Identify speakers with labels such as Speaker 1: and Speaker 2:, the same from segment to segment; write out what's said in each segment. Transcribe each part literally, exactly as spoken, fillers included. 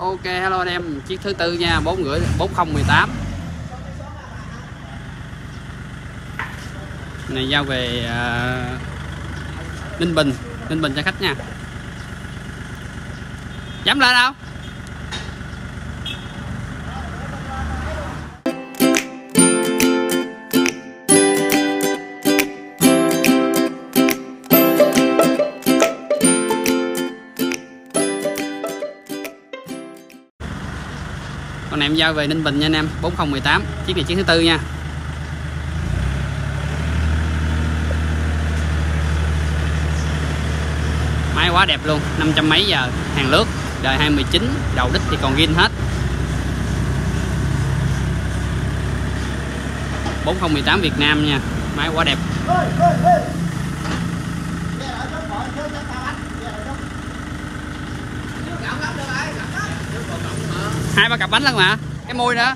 Speaker 1: Ok, hello anh em, chiếc thứ tư nha, bốn rưỡi bốn không một tám. Này giao về uh, Ninh Bình, Ninh Bình cho khách nha. Dám lên không? Con này em giao về Ninh Bình nha anh em, bốn không một tám. Chiếc này chiếc thứ tư nha. Máy quá đẹp luôn, năm trăm mấy giờ, hàng lướt, đời hai mươi chín, đầu đít thì còn zin hết. bốn không một tám Việt Nam nha, máy quá đẹp. Hai ba cặp bánh lận mà, cái môi nữa.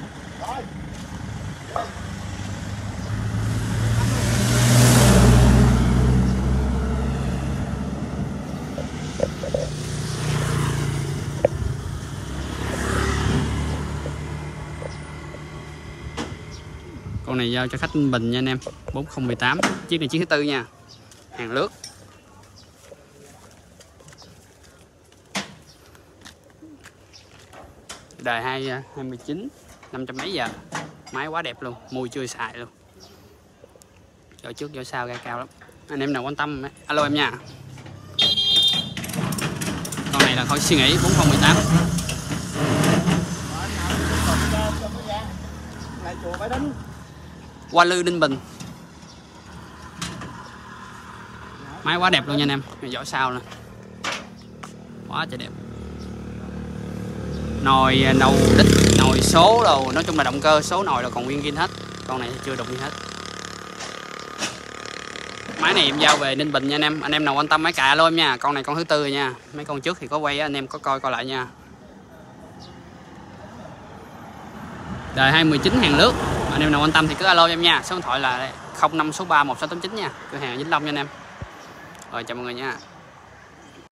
Speaker 1: Con này giao cho khách Ninh Bình nha anh em, bốn không một tám. Chiếc này chiếc thứ tư nha, hàng lướt. Đời hai mươi chín, năm trăm mấy giờ, máy quá đẹp luôn, mùi chưa xài luôn. Chỗ trước chỗ sau ra cao lắm, anh em nào quan tâm alo em nha. Con này là khỏi suy nghĩ, bốn không một tám. Hoa Lư Ninh Bình, máy quá đẹp luôn nha anh em, vỏ sau nè, quá trời đẹp. Nồi nầu đít, nồi số đồ, nói chung là động cơ số nồi là còn nguyên zin hết. Con này chưa đụng gì hết. Máy này em giao về Ninh Bình nha anh em. Anh em nào quan tâm máy cà luôn nha. Con này con thứ tư rồi nha. Mấy con trước thì có quay anh em có coi coi lại nha. Đời hai mươi chín, hàng lướt. Anh em nào quan tâm thì cứ alo em nha. Số điện thoại là không năm sáu ba một sáu tám chín nha. Cửa hàng Vĩnh Long nha anh em. Rồi chào mọi người nha.